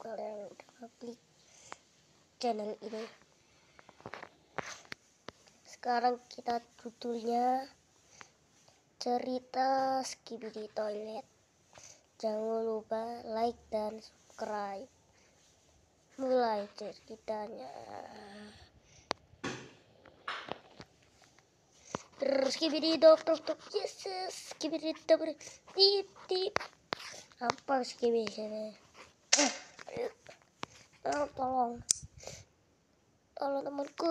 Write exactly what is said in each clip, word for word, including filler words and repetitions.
kalian udah klik channel ini. Sekarang kita judulnya cerita Skibidi Toilet. Jangan lupa like dan subscribe. Mulai ceritanya. Terus Skibidi dok dok dok yesus Skibidi dok tip tip. Apa Skibidi sini? Eh, oh, tolong, tolong temanku.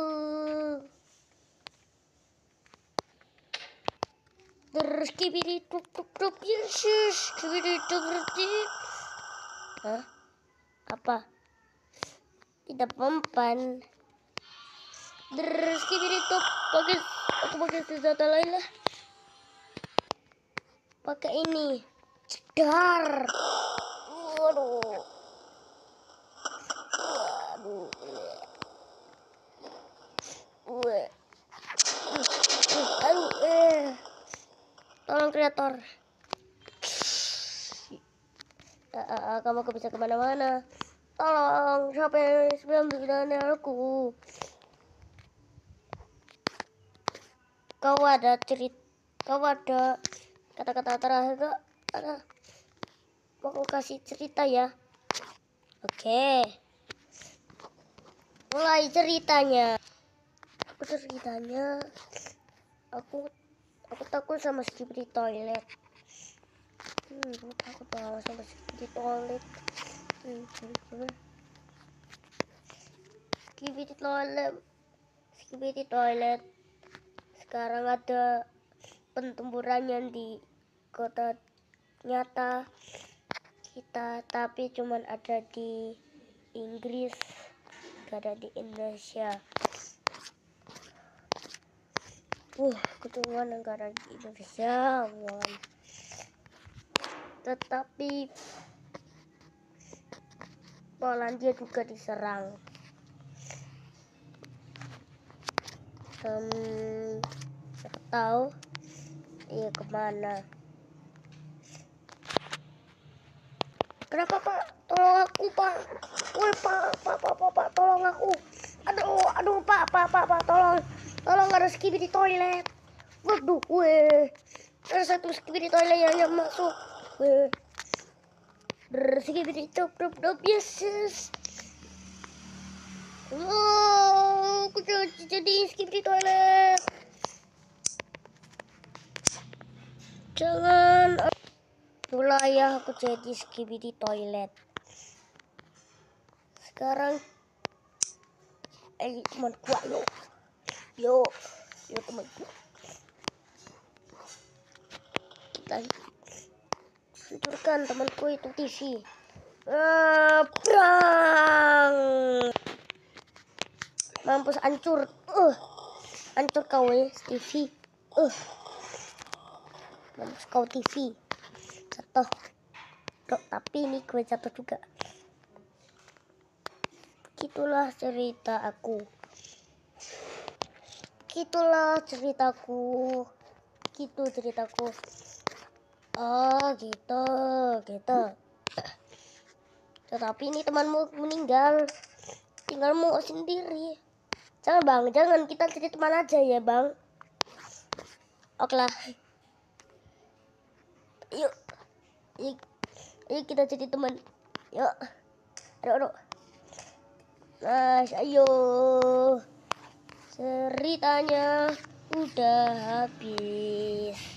Terus Skibidi dok dok dok yesus Skibidi dok tip. Hah? Apa? Tidak mempan. Terus Skibidi dok pakai aku pakai senjata lain lah. Pakai ini. Cedar. Waduh. Waduh. Weh. Aduh, eh. Tolong kreator. Uh, uh, kamu gak bisa kemana-mana. Tolong sampai sembilan belas aku. Kau ada cerita, kau ada kata-kata terakhir gak? Ada. Mau kasih cerita ya? Oke. Mulai ceritanya. Aku ceritanya. Aku aku takut sama Skibidi Toilet. Hmm, aku takut banget sama Skibidi Toilet. Hmm, hmm. Skibidi Toilet. Skibidi Toilet. Sekarang ada pertempuran di kota nyata kita, tapi cuman ada di Inggris, gak ada di Indonesia. Uh, kecuali negara di Indonesia, man. Tetapi Polandia juga diserang. Hmm, siapa tahu iya kemana? Kenapa Pak? Tolong aku Pak. Woi Pak, Pak, Pak, Pak, Pak, tolong aku. Aduh, aduh Pak, Pak, Pak, Pak, tolong. Tolong ada Skibidi Toilet. Waduh, weh. Ada satu Skibidi Toilet yang, yang masuk. Weh. Skibidi dop dop dop yesus. Wow, aku jadi Skibidi Toilet. Jangan. Mulai ya aku jadi Skibidi Toilet. Sekarang eh temanku ayo. Yo, yo temanku. Kita hancurkan temanku itu T V. Eh, perang. Mampus hancur. Uh. Hancur kau ya T V. Uh. Mampus kau T V. Jatuh. Dok, tapi ini gue jatuh juga. Gitulah cerita aku. Gitulah ceritaku. Gitu ceritaku. Oh, gitu, gitu. Tetapi ini temanmu meninggal. Tinggalmu sendiri. Jangan bang, jangan, kita jadi teman aja ya bang. Oke lah. Yuk. Yuk, yuk kita jadi teman. Yuk. Aduh, aduh. Nah, ayo. Ceritanya udah habis.